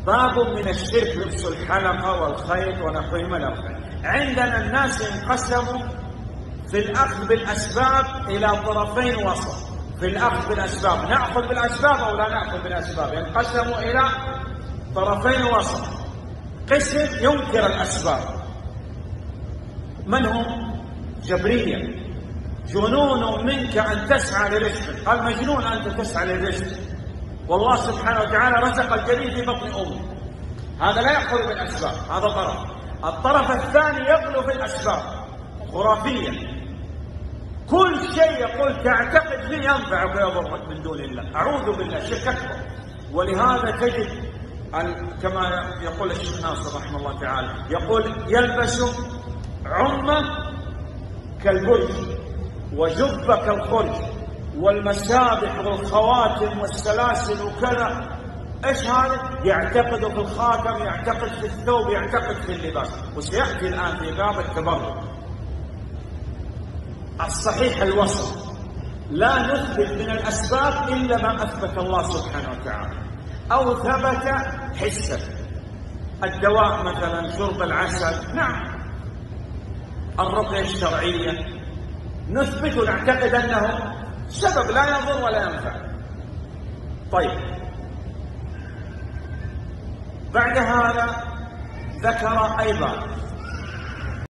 باب من الشرك لبس الحلقة والخيط ونحوهما الأخرى. عندنا الناس انقسموا في الأخذ بالأسباب إلى طرفين وسط. في الأخذ بالأسباب نأخذ بالأسباب أو لا نأخذ بالأسباب، ينقسموا إلى طرفين وسط. قسم ينكر الأسباب، من هم؟ جبرية. جنون منك أن تسعى لرزقك، قال مجنون أنت تسعى للرزق، والله سبحانه وتعالى رزق الجنين في بطن أمه. هذا لا يأخذ بالأسباب، هذا طرف. الطرف الثاني يغلو في الأسباب، خرافية. كل شيء يقول تعتقد فيه ينفعك ويضرك من دون الله، أعوذ بالله، شرك أكبر. ولهذا تجد كما يقول الشيخ ناصر رحمه الله تعالى، يقول يلبس عمة كالبرج وجبة كالخرج والمسابح والخواتم والسلاسل وكذا. ايش هذا؟ يعتقد في الخاتم، يعتقد في الثوب، يعتقد في اللباس. وسيأتي الآن في باب التبرج. الصحيح الوسط، لا نثبت من الأسباب إلا ما أثبت الله سبحانه وتعالى أو ثبت حسا. الدواء مثلا شرب العسل، نعم. الرقية الشرعية نثبت ونعتقد أنه سبب لا يضر ولا ينفع. طيب، بعد هذا ذكر أيضا